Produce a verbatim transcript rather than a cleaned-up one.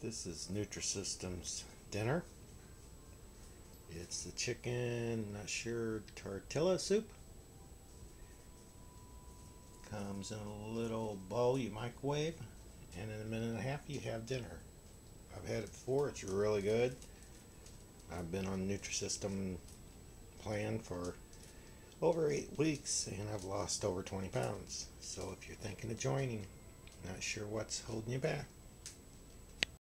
This is Nutrisystem's dinner. It's the chicken, not sure, tortilla soup. Comes in a little bowl you microwave, and in a minute and a half you have dinner. I've had it before, it's really good. I've been on Nutrisystem plan for over eight weeks and I've lost over twenty pounds. So if you're thinking of joining, not sure what's holding you back,